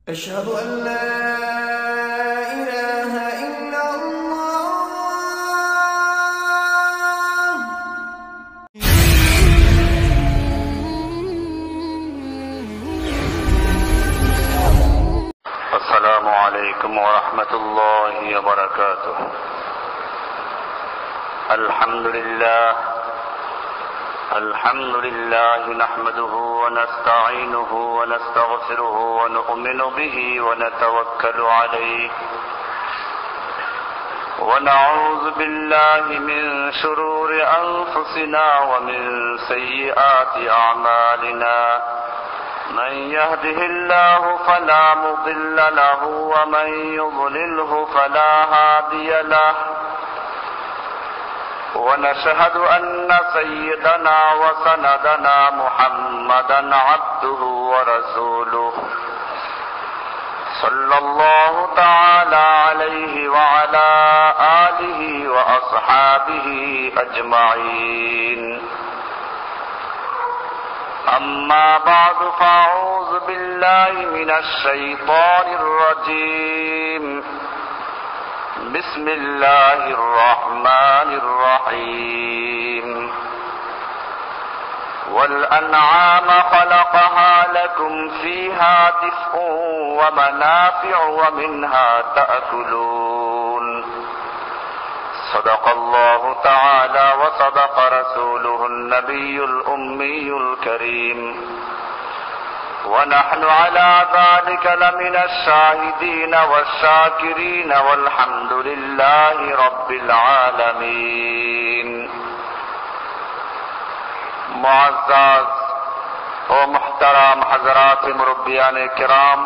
أشهد أن لا إله إلا الله. السلام عليكم ورحمة الله وبركاته. الحمد لله نحمده ونستعينه ونستغفره ونؤمن به ونتوكل عليه ونعوذ بالله من شرور أنفسنا ومن سيئات أعمالنا. من يهده الله فلا مضل له ومن يضلله فلا هادي له. ونشهد أن سيدنا وسندنا محمدا عبده ورسوله صلى الله تعالى عليه وعلى آله وأصحابه أجمعين. أما بعد فأعوذ بالله من الشيطان الرجيم. بسم الله الرحمن الرحيم. والأنعام خلقها لكم فيها دفء ومنافع ومنها تأكلون. صدق الله تعالى وصدق رسوله النبي الأمي الكريم. ونحن على ذلك لمن الشاهدين والشاكرين والحمد لله رب العالمين. معزز و محترم حضرات مربیان کرام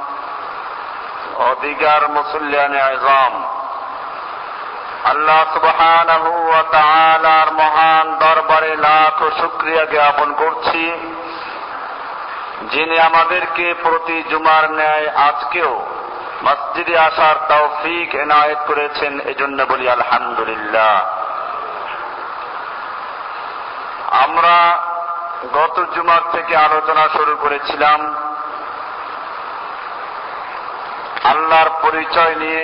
و دیگر মুসল্লিয়ান আযম, আল্লাহ সুবহানাহু ওয়া তাআলার মহান দরবারে লাখ শুকরিয়া জ্ঞাপন করছি, যিনি আমাদেরকে প্রতি জুমার ন্যায় আজকেও মসজিদে আসার তৌফিক এনায়েত করেছেন। এজন্য বলি আলহামদুলিল্লাহ। আমরা গত জুমার থেকে আলোচনা শুরু করেছিলাম আল্লাহর পরিচয় নিয়ে।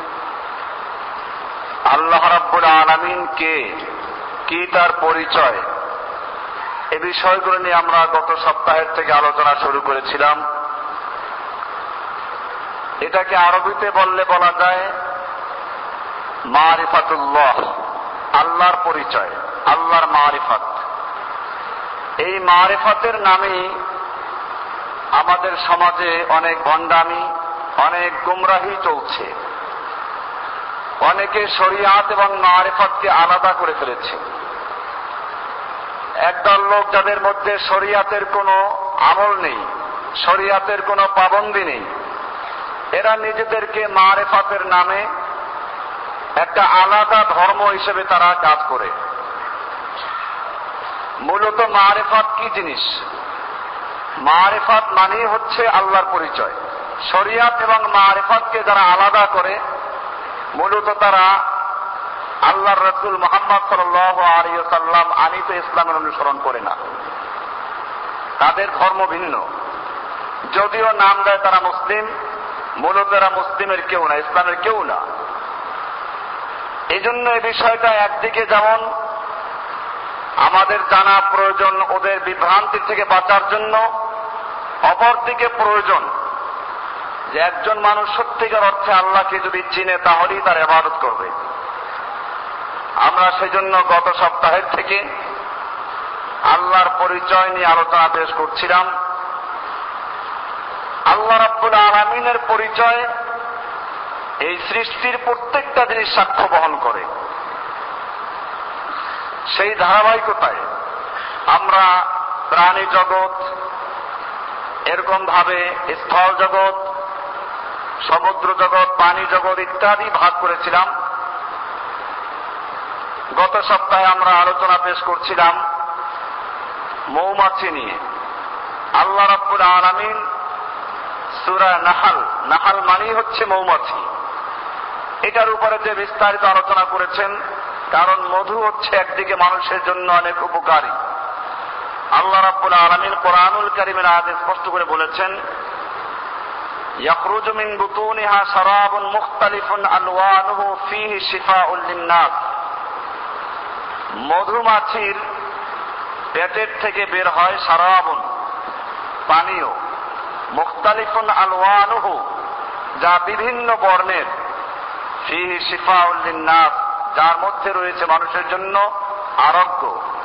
আল্লাহ রাব্বুল আলামিন কে, কি তার পরিচয়, এই বিষয়গুলো নিয়ে আমরা গত সপ্তাহের থেকে আলোচনা শুরু করেছিলাম। এটাকে আরবিতে বললে বলা যায় মারিফাতুল্লাহ, আল্লাহর পরিচয়, আল্লাহর মারিফাত। এই মারিফাতের নামেই আমাদের সমাজে অনেক ভণ্ডামি, অনেক গুমরাহি চলছে। অনেকে শরিয়াত এবং মারিফাতকে আলাদা করে ফেলেছে। একদল লোক যাদের মধ্যে শরিয়াতের কোনো আমল নেই, শরিয়াতের কোনো পাবন্দি নেই, এরা নিজেদেরকে মারিফাতের নামে একটা আলাদা ধর্ম হিসেবে তারা কাজ করে। মূলত মারিফাত কি জিনিস? মারিফাত মানেই হচ্ছে আল্লাহর পরিচয়। শরিয়াত এবং মারিফাতকে যারা আলাদা করে, মূলত তারা আল্লাহর রাসূল মুহাম্মদ সাল্লাল্লাহু আলাইহি ওয়াসাল্লাম আনিত ইসলামের অনুসরণ করে না। তাদের ধর্ম ভিন্ন, যদিও নাম দেয় তারা মুসলিম, মূলত এরা মুসলিমের কেউ না, ইসলামের কেউ না। এই জন্য এই বিষয়টা একদিকে যেমন আমাদের জানা প্রয়োজন ওদের বিভ্রান্তি থেকে বাঁচার জন্য, অপরদিকে প্রয়োজন যে একজন মানুষ সত্যিকার অর্থে আল্লাহকে যদি চিনে তাহলেই তার ইবাদত করবে। আমরা সেজন্য গত সপ্তাহের থেকে আল্লাহর পরিচয় নিয়ে আলোচনা পেশ করছিলাম। আল্লাহ রাব্বুল আলামিনের পরিচয় এই সৃষ্টির প্রত্যেকটা জিনিস সাক্ষ্য বহন করে। সেই ধারাবাহিকতায় আমরা প্রাণী জগৎ, এরকম ভাবে স্থল জগৎ, সমুদ্র জগৎ, পানি জগৎ ইত্যাদি ভাগ করেছিলাম। গত সপ্তাহে আমরা আলোচনা পেশ করছিলাম মৌমাছি নিয়ে। আল্লাহ রাব্বুল আলামিন সূরা নাহল, নাহল মানেই হচ্ছে মৌমাছি, এটার উপরে যে বিস্তারিত আলোচনা করেছেন। কারণ মধু হচ্ছে একদিকে মানুষের জন্য অনেক উপকারী, আল্লাহ রাব্বুল আলামিন কোরআনুল কারীমের আয়াতে স্পষ্ট করে বলেছেন, ইয়াখরুজু মিন বুতুনিহা শারাবুন মুখতালিফুন আলওয়ানুহু ফীহি শিফাউল লিন-নাস। মধুমাছির পেটের থেকে বের হয় শারাবুন, পানীয়, মুখতালিফুন আলওয়ানুহু, যা বিভিন্ন বর্ণের, ফীহি শিফাউল লিন-নাস, যার মধ্যে রয়েছে মানুষের জন্য আরোগ্য।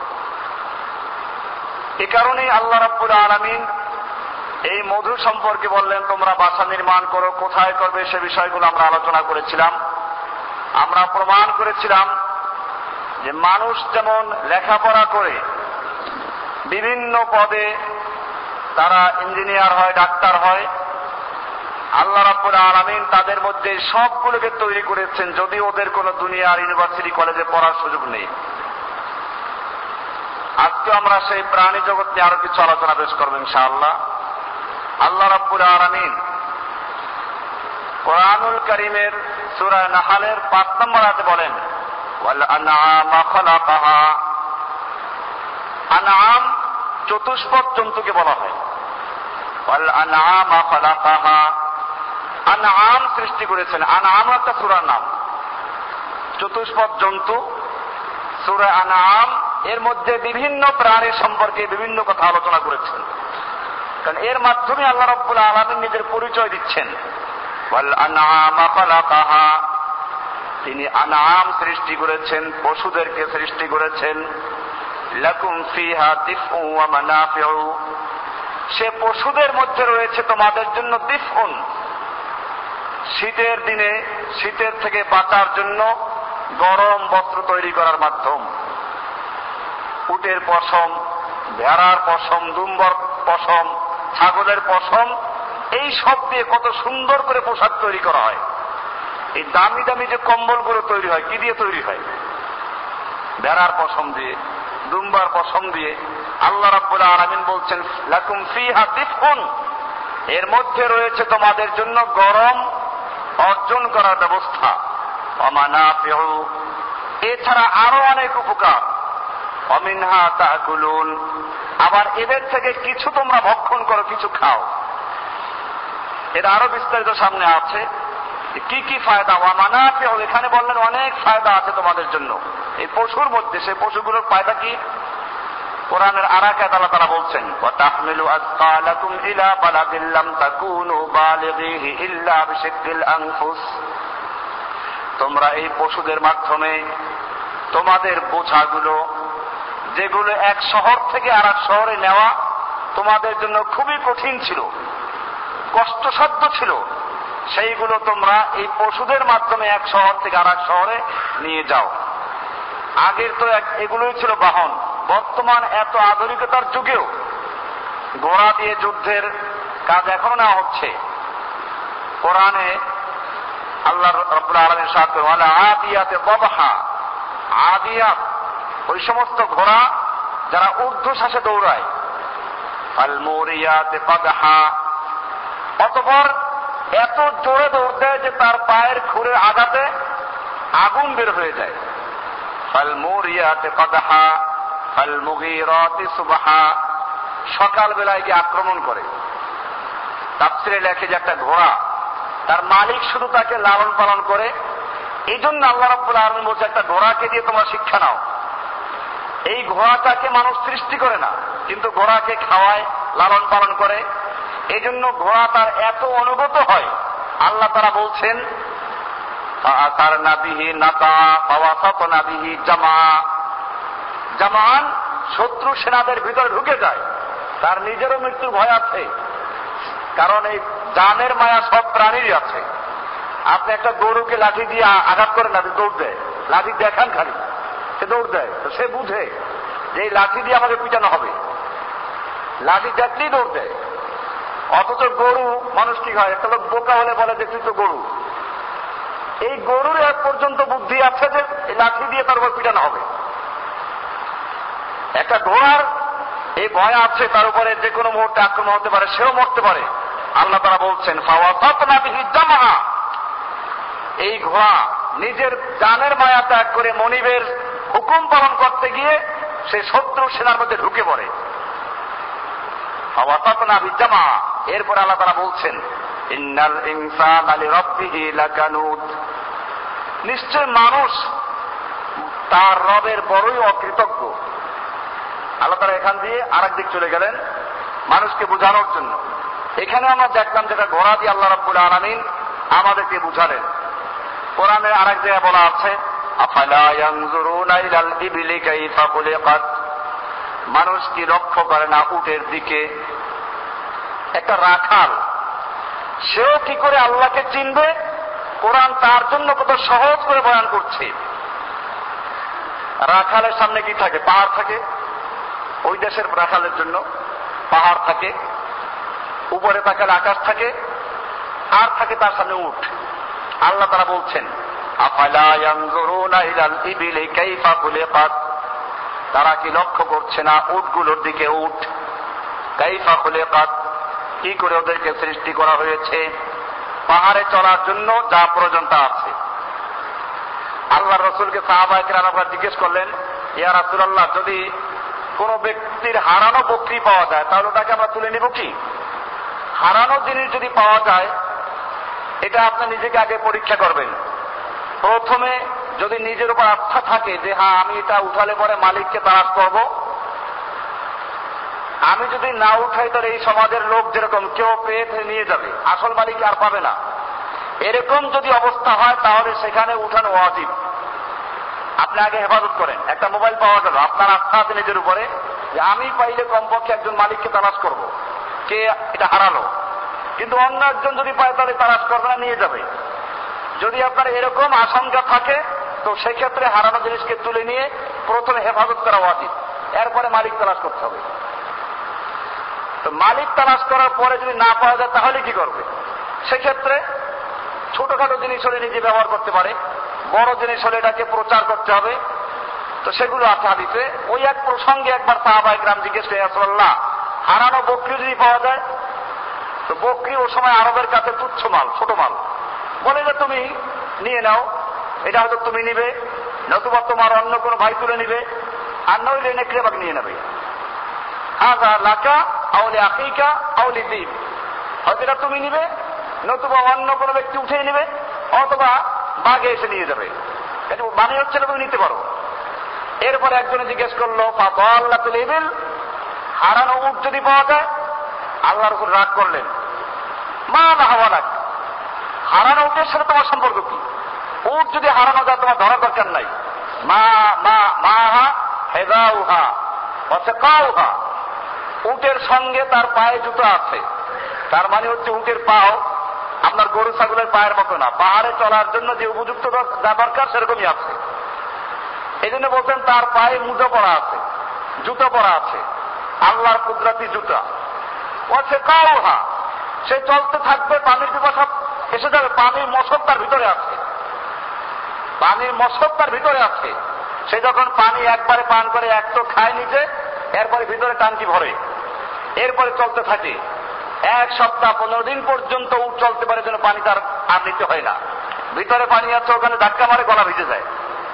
এ কারণেই আল্লাহ রাব্বুল আলামিন এই মধু সম্পর্কে বললেন, তোমরা বাসা নির্মাণ করো, কোথায় করবে সে বিষয়গুলো আমরা আলোচনা করেছিলাম। আমরা প্রমাণ করেছিলাম যে মানুষ যেমন লেখাপড়া করে বিভিন্ন পদে তারা ইঞ্জিনিয়ার হয়, ডাক্তার হয়, আল্লাহ রাব্বুল আলামিন তাদের মধ্যে সবগুলোকে তৈরি করেছেন, যদি ওদের কোনো দুনিয়ার ইউনিভার্সিটি কলেজে পড়ার সুযোগ নেই। আজকে আমরা সেই প্রাণী জগৎ নিয়ে আরো কিছু আলোচনা পেশ করবো ইনশাআল্লাহ। আল্লাহ রাব্বুল আলামিন কোরআনুল কারীমের সূরা নাহলের 5 নম্বর আয়াতে বলেন, ওয়াল আনআমা খালাকাহা। আনআম চতুষ্পদ জন্তুকে বলা হয়। ওয়াল আনআমা খালাকাহা, আনআম সৃষ্টি করেছেন। আনআম একটা সূরার নাম, চতুষ্পদ জন্তু, সূরা আনআম। এর মধ্যে বিভিন্ন প্রাণী সম্পর্কে বিভিন্ন কথা আলোচনা করেছেন, কারণ এর মাধ্যমে আল্লাহ রাব্বুল আলামিন নিজের পরিচয় দিচ্ছেন। ওয়াল আনআমা খালাকাহা, তিনি আনআম সৃষ্টি করেছেন, পশুদেরকে সৃষ্টি করেছেন। লাকুম ফিহা দিফউ ওয়া মানাফিউ, সে পশুদের মধ্যে রয়েছে তোমাদের জন্য দিফউন, শীতের দিনে শীতের থেকে বাঁচার জন্য গরম বস্ত্র তৈরি করার মাধ্যম। উটের পশম, ভেড়ার পশম, দুম্বার পশম, ছাগলের পশম, এই সব দিয়ে কত সুন্দর করে পোশাক তৈরি করা হয়। এই দামি দামি যে কম্বলগুলো তৈরি হয়, কি দিয়ে তৈরি হয়? ভেড়ার পশম দিয়ে, দুম্বার পশম দিয়ে। আল্লাহ রাব্বুল আলামিন বলছেন, লাকুম ফিহা দিফউন, এর মধ্যে রয়েছে তোমাদের জন্য গরম অর্জন করার ব্যবস্থা। ওয়া মানাফিউ, এছাড়া আরো অনেক উপকার। ওয়া মিনহা তাকুলুন, আবার এদের থেকে কিছু তোমরা ভক্ষণ করো, কিছু খাও। এর আরো বিস্তারিত সামনে আছে কি কি ফায়দা। ওয়া মানাফিউ, এখানে বললেন অনেক ফায়দা আছে তোমাদের জন্য এই পশুর মধ্যে। সেই পশুগুলোর ফায়দা কি? কোরআনের আরেক আয়াতে আল্লাহ তাআলা বলছেন, ওয়া তাহমিলু আসকালাকুম ইলা বালাদিন লাম তাকুনু বালিগিহি ইল্লা বিশিক্কিল আনফুস, তোমরা এই পশুদের মাধ্যমে তোমাদের বোঝাগুলো, যেগুলো এক শহর থেকে আরেক শহরে নেওয়া তোমাদের জন্য খুবই কঠিন ছিল, কষ্টসাধ্য ছিল, সেইগুলো তোমরা এই পশুদের মাধ্যমে এক শহর থেকে আরেক শহরে নিয়ে যাও। আগের তো এগুলোই ছিল বাহন। বর্তমান এত আধুনিকতার যুগেও ঘোড়া দিয়ে যুদ্ধের কাজ এখনো নেওয়া হচ্ছে। কোরআনে আল্লাহ রাব্বুল আলামিন ইরশাদ করেন, ওয়ালা আদিয়াতে দাবহা, আদিয়াত ওই সমস্ত ঘোড়া যারা ঊর্ধ্বশ্বাসে দৌড়ায়। আল মুরিয়াতে কাদহা, অতঃপর এত জোরে দৌড় দেয় যে তার পায়ের খুরের আঘাতে আগুন বের হয়ে যায়। আল মুরিয়াতে কাদহা আল মুগীরাতি সুবহা, সকাল বেলায় গিয়ে আক্রমণ করে। তাফসীরে লেখে যে একটা ঘোড়া, তার মালিক শুধু তাকে লালন পালন করে। এই জন্য আল্লাহ রাব্বুল আলামিন বলছে, একটা ঘোড়াকে দিয়ে তোমরা শিক্ষা নাও। এই ঘোড়াটাকে মানুষ সৃষ্টি করে না, কিন্তু ঘোড়াকে খাওয়ায়, লালন পালন করে। এই জন্য ঘোড়া তার এত অনুগত হয়। আল্লাহ তাআলা বলছেন, ফাআসারনা বিহি নাকা ফাওয়াসাতনা বিহি জামা, জামান শত্রু সেনাদের ভিতরে ঢুকে যায়। তার নিজেরও মৃত্যুর ভয় আছে, কারণ এই জানের মায়া সব প্রাণীরই আছে। আপনি একটা গরুকে লাঠি দিয়ে আঘাত করেন না, দৌড় দেয়। লাঠি দেখান খালি, সে দৌড় দেয়। তো সে বুঝে যে এই লাঠি দিয়ে আমাকে পিটানো হবে, লাঠি দেখলেই দৌড় দেয়। অথচ গরু, মানুষ কি হয়, একটা লোক বোকা হলে বলে যে তুই তো গরু। এই গরুর এক পর্যন্ত বুদ্ধি আছে যে এই লাঠি দিয়ে তার উপর পিটানো হবে। একটা ঘোড়ার এই ভয় আছে, তার উপরে যে কোনো মুহূর্তে আক্রমণ হতে পারে, সেও মরতে পারে। আল্লাহ তাআলা বলছেন, ফাওয়াসাতনা বিহি জামা, এই ঘোড়া নিজের জানের মায়া ত্যাগ করে মনিবের হুকুম পালন করতে গিয়ে সে শত্রু সেনার মধ্যে ঢুকে পড়ে। ফাওয়াসাতনা বিহি জামা, এরপর আল্লাহ তাআলা বলছেন, ইন্নাল ইনসানা লিরাব্বিহি লাকানুত, নিশ্চয় মানুষ তার রবের বড়ই অকৃতজ্ঞ। আল্লাহ তাআলা এখান দিয়ে আরেক দিক চলে গেলেন মানুষকে বোঝানোর জন্য। এখানে আমরা দেখলাম যেটা ঘোড়া দিয়ে আল্লাহ রাব্বুল আলামিন আমাদেরকে বুঝালেন। কোরআনের আরেক জায়গায় বলা আছে, আফালা ইয়ানজুরুনা ইলাল ইবিলি কাইফা খুলিকাত, মানুষ কি লক্ষ্য করে না উটের দিকে? একটা রাখাল, সেও কি করে আল্লাহকে চিনবে? কোরআন তার জন্য কত সহজ করে বয়ান করছে। রাখালের সামনে কি থাকে? পাহাড় থাকে। ওই দেশের রাখালের জন্য পাহাড় থাকে, উপরে তাকালে আকাশ থাকে, আর থাকে তার সামনে উট। আল্লাহ তাআলা বলছেন, আফালা ইয়ানজুরুনা ইলাল ইবিলি কাইফা খুলিকাত, তারা কি লক্ষ্য করছে না উটগুলোর দিকে? উট কাইফা খুলিকাত, কি করে ওদেরকে সৃষ্টি করা হয়েছে? পাহাড়ে চলার জন্য যা প্রয়োজন তা আছে। আল্লাহ রসুলকে সাহাবায়ে কেরামরা জিজ্ঞেস করলেন, ইয়া রাসূলুল্লাহ, যদি কোন ব্যক্তির হারানো বকরি পাওয়া যায় তাহলে ওটাকে আমরা তুলে নিব কি? হারানো জিনিস যদি পাওয়া যায়, এটা আপনি নিজেকে আগে পরীক্ষা করবেন। প্রথমে যদি নিজের উপর আস্থা থাকে যে হ্যাঁ আমি এটা উঠালে পরে মালিককে তালাশ করব, আমি যদি না উঠাই তাহলে এই সমাজের লোক যেরকম কেউ পেয়ে নিয়ে যাবে, আসল মালিক আর পাবে না, এরকম যদি অবস্থা হয় তাহলে সেখানে উঠানো ওয়াজিব। আপনি আগে হেফাজত করেন। একটা মোবাইল পাওয়া গেল, আপনার আস্থা আছে নিজের উপরে যে আমি পাইলে কমপক্ষে একজন মালিককে তালাশ করব, কে এটা হারালো। কিন্তু অন্য একজন যদি পায় তাহলে তালাশ করবে না, নিয়ে যাবে। যদি আপনার এরকম আশঙ্কা থাকে তো সেক্ষেত্রে হারানো জিনিসকে তুলে নিয়ে প্রথমে হেফাজত করা উচিত, এরপরে মালিক তালাশ করতে হবে। তো মালিক তালাশ করার পরে যদি না পাওয়া যায় তাহলে কি করবে? সেক্ষেত্রে ছোটখাটো জিনিস হলে নিজে ব্যবহার করতে পারে, বড় জিনিস হলে এটাকে প্রচার করতে হবে। তো সেগুলো আছে হাদিসে। ওই এক প্রসঙ্গে একবার সাহাবায়ে কেরাম জিজ্ঞেস করে, ইয়া রাসূলুল্লাহ, হারানো বকরি যদি পাওয়া যায়? তো বকরি ও সময় আরবের কাছে তুচ্ছ মাল, ছোট মাল। বলে যে তুমি নিয়ে নাও, এটা হয়তো তুমি নিবে, নতুবা তোমার অন্য কোনো ভাই তুলে নিবে, আর নইলে নেকড়ে বাঘ নিয়ে নেবে। হাযা লাকা আও লিআখিকা আও লিযীব, হয়তো এটা তুমি নিবে, নতুবা অন্য কোনো ব্যক্তি উঠে নেবে, অথবা বাঘে এসে নিয়ে যাবে। এটা মানে হচ্ছে না তুমি নিতে পারো। এরপরে একজনে জিজ্ঞেস করলো, ফাদাল্লাতুল ইবিল, হারানো উট যদি পাওয়া যায়? আল্লাহ রাসূল রাগ করলেন, মা লাহাওয়ালাক, হারানো উটের সাথে তোমার সম্পর্ক কি? উট যদি হারানো যায় তোমার ধরার দরকার নাই। মা মা মাহা হেদাউহা ওয়া সাকাউহা, উটের সঙ্গে তার পায়ে জুতো আছে। তার মানে হচ্ছে উটের পাও আপনার গরু ছাগলের পায়ের মতো না, পাহাড়ে চলার জন্য যে উপযুক্ত যা দরকার সেরকমই আছে। এই জন্য বলছেন তার পায়ে মুজো পরা আছে, জুতো পরা আছে, আল্লাহর কুদরতি জুতা। ও সে কাউহা, সে চলতে থাকবে, পানির পিপাসা এসে যাবে, পানির মশক তার ভিতরে আছে, পানির মশক তার ভিতরে আছে। সে যখন পানি একবারে পান করে এক তো খায় নিজে, এরপরে ভিতরে টাঙ্কি ভরে, এরপরে চলতে থাকে। 1 সপ্তাহ 15 দিন পর্যন্ত উট চলতে পারে, যেন পানি তার আর নিতে হয় না। ভিতরে পানি আছে, ওখানে ধাক্কা মারে গলা ভিজে যায়।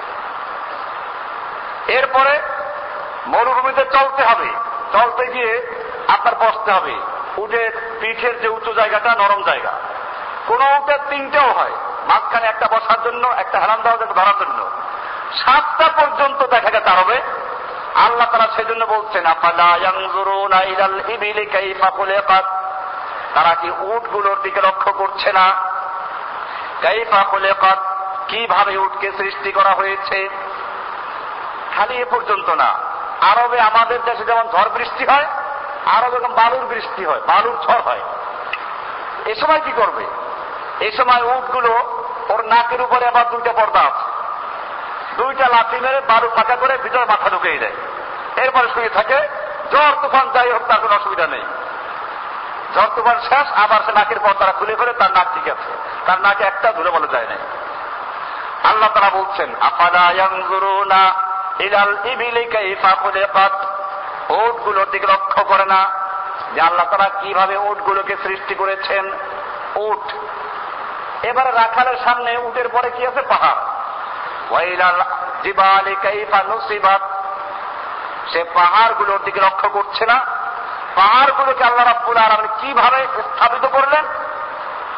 এরপরে মরুভূমিতে চলতে হবে, চলতে গিয়ে আপনার বসতে হবে। উটের পিঠের যে উঁচু জায়গাটা নরম জায়গা, কোন উটের 3টেও হয়, মাঝখানে একটা বসার জন্য, একটা হেলান দেওয়া যায় ধরার জন্য। 7টা পর্যন্ত দেখা গেছে আরবে। আল্লাহ তাআলা সেজন্য বলছেন, আফালা ইয়ানজুরুনা ইলাল ইবিলি কাইফা খুলিকাত, তারা কি উটগুলোর দিকে লক্ষ্য করছে না? কাইফা খুলিকাত, কিভাবে উটকে সৃষ্টি করা হয়েছে। খালি এ পর্যন্ত না, আরবে আমাদের দেশে যেমন ঝড় বৃষ্টি হয়, আরবে এরকম বালুর বৃষ্টি হয়, বালুর ঝড় হয়। এ সময় কি করবে? এই সময় উটগুলো ওর নাকের উপরে আবার 2টা পর্দা আছে, 2টা লাঠি মেরে বালু ফাঁকা করে ভিতরে মাথা ঢুকিয়ে দেয়, এরপরে শুয়ে থাকে। ঝড় তুফান যাই হোক তার কোনো অসুবিধা নেই। ঝড় তুফান শেষ, আবার সে নাকের পর্দাটা খুলে ফেলে, তার নাক ঠিক আছে, তার নাকে একটা ধুলে বলে যায় না। আল্লাহ তাআলা বলছেন, আফালা ইয়ানজুরুনা ইলাল ইবিলি কাইফা খুলিকাত, উটগুলোর দিকে লক্ষ্য করে না যে আল্লাহ তাআলা কিভাবে উটগুলোকে সৃষ্টি করেছেন। উট, এবারে রাখালের সামনে উটের পরে কি আছে? পাহাড়। ওয়াইলাল জিবালি কাইফা নুসিবাত, সে পাহাড়গুলোর দিকে লক্ষ্য করছে না। পাহাড়গুলোকে আল্লাহ রাব্বুল আলামিন কিভাবে স্থাপিত করলেন,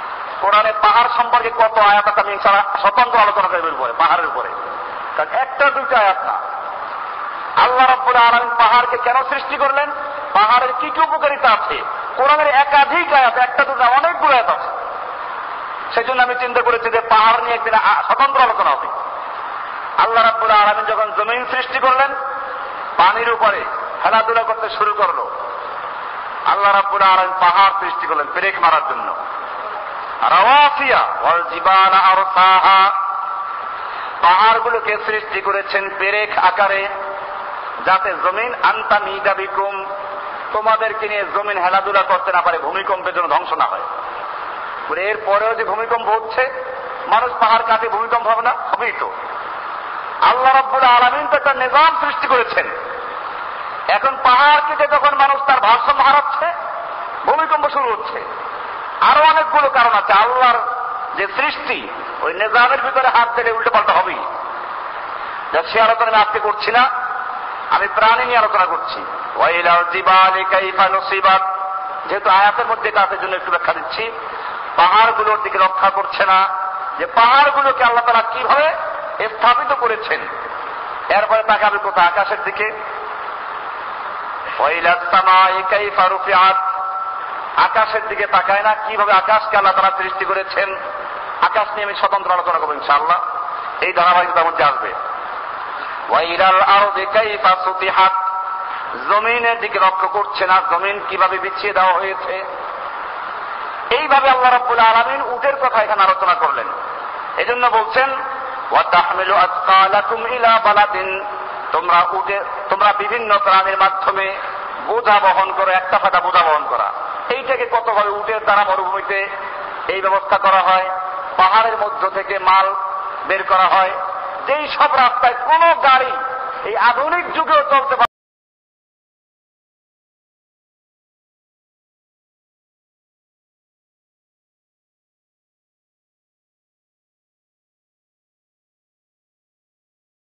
কোরআনে পাহাড় সম্পর্কে কত আয়াত আছে আমি ইনশাআল্লাহ স্বতন্ত্র আলোচনা করব এর উপরে, পাহাড়ের উপরে। কারণ একটা দুইটা আয়াত না। আল্লাহ রাব্বুল আলামিন পাহাড়কে কেন সৃষ্টি করলেন, পাহাড়ের কি কি উপকারিতা আছে, কোরআনের একাধিক আয়াত, একটা দুটা অনেকগুলো আয়াত আছে। সেই জন্য আমি চিন্তা করেছি যে পাহাড় নিয়ে একদিন স্বতন্ত্র আলোচনা হবে। আল্লাহ রাব্বুল আলামিন যখন জমিন সৃষ্টি করলেন, পানির উপরে খেলাধুলা করতে শুরু করলো, আল্লাহ রাব্বুল আলামিন পাহাড় সৃষ্টি করলেন ব্রেক মারার জন্য। রাওয়াসিয়া ওয়াল জিবালা আরসাহা, পাহাড়গুলোকে সৃষ্টি করেছেন পেরেক আকারে, যাতে জমিন আনতা মিদাবিকুম, তোমাদেরকে নিয়ে জমিন হেলাধুলা করতে না পারে, ভূমিকম্পের জন্য ধ্বংস না হয়। এর পরেও যে ভূমিকম্প হচ্ছে, মানুষ পাহাড় কাটে ভূমিকম্প হবে না? হবেই তো। আল্লাহ রাব্বুল আলামিন তো একটা নিজাম সৃষ্টি করেছেন। এখন পাহাড় কেটে যখন মানুষ তার ভারসাম্য হারাচ্ছে, ভূমিকম্প শুরু হচ্ছে। আরো অনেকগুলো কারণ আছে। আল্লাহর যে সৃষ্টি, ওই নিজামের ভিতরে হাত দিলে উল্টো পাল্টা হবেই। সে আলোচনা আমি আজকে করছি না, আমি প্রাণী নিয়ে আলোচনা করছি। ওয়াইলাল জিবালি কাইফা নুসিবাত, যেহেতু আয়াতের মধ্যে এটা আছে জন্য একটু ব্যাখ্যা দিচ্ছি। পাহাড়গুলোর দিকে রক্ষা করছে না, যে পাহাড়গুলোকে আল্লাহ তাআলা কিভাবে স্থাপিত করেছেন। এরপরে তাকাবে কোথায়? আকাশের দিকে। ওয়াইলাস সামাই কাইফা রুফিআত, আকাশের দিকে তাকায় না, কিভাবে আকাশকে আল্লাহ তাআলা সৃষ্টি করেছেন। আকাশ নিয়ে আমি স্বতন্ত্র আলোচনা করবো ইনশাআল্লাহ, এই ধারাবাহিকতার মধ্যে আসবে। ওয়াইলাল আরদি কাইফা সুতিহাত, জমিনের দিকে লক্ষ্য করছে না, জমিন কিভাবে বিছিয়ে দেওয়া হয়েছে। এইভাবে আল্লাহ রাব্বুল আলামিন উটের কথা এখানে আলোচনা করলেন। এজন্য বলছেন ওয়া তাহমিলু আসকালাকুম ইলা বালাদিন, তোমরা বিভিন্ন প্রাণীর মাধ্যমে বোঝা বহন করো, একটা ফাটা বোঝা বহন করা। এইটাকে কতভাবে উটের দ্বারা মরুভূমিতে এই ব্যবস্থা করা হয়, পাহাড়ের মধ্য থেকে মাল বের করা হয়, যেই সব রাস্তায় কোনো গাড়ি এই আধুনিক যুগেও চলতে পারে